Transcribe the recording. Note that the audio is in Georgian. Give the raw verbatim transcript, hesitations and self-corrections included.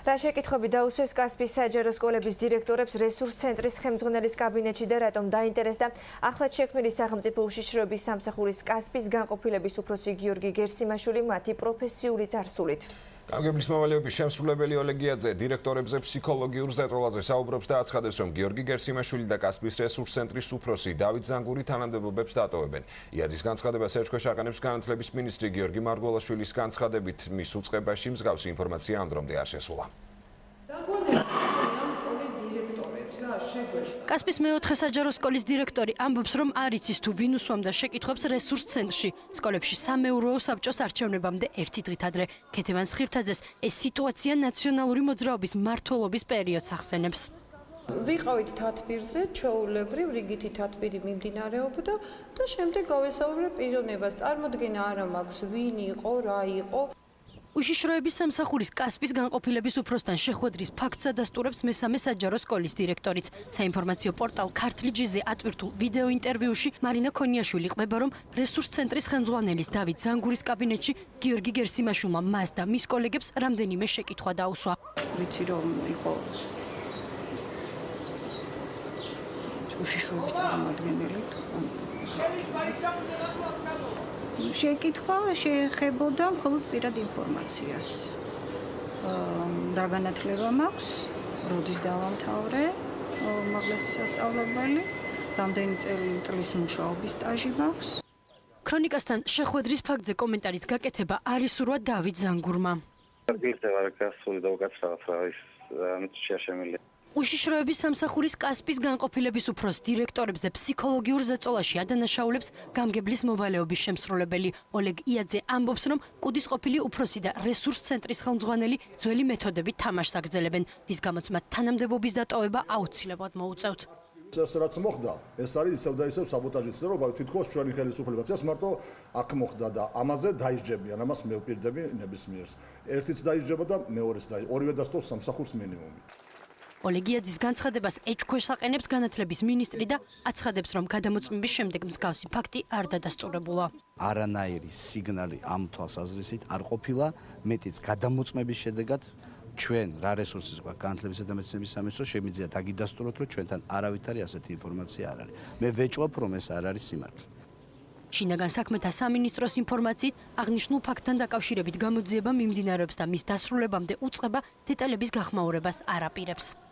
რა შეკითხვები დაუსვეს კასპის საჯარო სკოლების დირექტორებს რესურს ცენტრის ხელმძღვანელის კაბინეტში და რატომ დაინტერესდა ახლად შექმნილი სახელმწიფო უშიშროების სამსახურის კასპის განყოფილების უფროსი გიორგი გერსიმაშვილი მათი პროფესიული წარსულით. გამგებლის მოვალეობის შემსრულებელი ოლეგ იაძე დირექტორებზე ფსიქოლოგიურ ზეწოლაზე საუბრობს და აცხადებს, რომ გიორგი გერსიმაშვილი და კასპის რესურს ცენტრის უფროსი დავით ზანგური თანამდებობებს დატოვებენ. იაძის განცხადებას ერჩქვეშ აყენებს განათლების მინისტრი გიორგი მარგველაშვილის განცხადებით, მის უწყებაში მსგავსი ინფორმაცია ამ დრომდე არ შესულა. კასპის მეოთხე საჯარო სკოლის დირექტორი ამბობს, რომ არ იცის თუ ვინ უსვამდა შეკითხვებს რესურს ცენტრში. სკოლებში სამეურვეო საბჭოს არჩევნებამდე ერთი დღით ადრე. ქეთევან სხირთაძეს ეს სიტუაცია ნაციონალური მოძრაობის მმართველობის პერიოდს ახსენებს. ვიყავით თათბირზე, ჩვეულებრივ რიგითი თათბირი მიმდინარეობდა და შემდეგ გავესაუბრე პიროვნებას. წარმოდგენა არა მაქვს, ვინ იყო, რა იყო. უშიშროების სამსახურის კასპის განყოფილების უფროსთან შეხვედრის ფაქტს ადასტურებს მესამე საჯარო სკოლის დირექტორიც. საინფორმაციო პორტალ ქართლ ჯიზე ატვირთულ ვიდეო ინტერვიუში მარინა ქონიაშვილი ყვება, რომ რესურს ცენტრის ხელმძღვანელის დავით ზანგურის კაბინეტში გიორგი გერსიმაშვილმა მას და მის კოლეგებს რამდენიმე შეკითხვა დაუსვა. ვიცი რომ იყო უშიშროების წარმომადგენელი. შეკითხვა შეეხებოდა მხოლოდ პირად ინფორმაციას. რა განათლება მაქვს, როდის დავამთავრე უმაღლესი სასწავლებელი, რამდენი წლის მუშაობის სტაჟი მაქვს. ქრონიკასთან შეხვედრის ფაქტზე კომენტარის გაკეთება არ ისურვა დავით ზანგურმა. უშიშროების სამსახურის კასპის განყოფილების უფროს დირექტორებზე ფსიქოლოგიურ ზეწოლაში ადანაშაულებს გამგებლის მოვალეობის შემსრულებელი ოლეგ იაძე ამბობს, რომ კუდის ყოფილი უფროსი და რესურს ცენტრის ხელმძღვანელი ძველი მეთოდებით თამაშს აგრძელებენ, რის გამოც მათ თანამდებობის დატოვება აუცილებლად მოუწევთ. ეს რაც მოხდა, ეს არის ისევ და ისევ საბოტაჟის ცდობა, თითქოს ჩვენი ხელისუფლებაც მარტო აქ მოხდა და ამაზე დაიჯებიან, ამას მე ვპირდები ნებისმიერს. ერთიც დაიჯება და მეორეც და ორივე დასტოს სამსახურს მინიმუმი. ოლეგ იაძის განცხადებას ეჭქვეშ აყენებს განათლების მინისტრი და აცხადებს, რომ გადამოწმების შემდეგ მსგავსი ფაქტი არ დადასტურებულა. არანაირი სიგნალი ამ თვალსაზრისით არ ყოფილა, მეტიც გადამოწმების შედეგად ჩვენ რა რესურსის გვაქვს განათლებისა და მეცნიერების სამინისტროს შემიძლია დაგიდასტუროთ, რომ ჩვენთან არავითარი ასეთი ინფორმაცია არ არის. მე ვეჭვობ, რომ ეს არ არის სიმართლე. შინაგან საქმეთა სამინისტროს ინფორმაციით აღნიშნულ ფაქტთან დაკავშირებით გამოძიება მიმდინარეობს და მის დასრულებამდე უწყება დეტალების გახმაურებას არ აპირებს.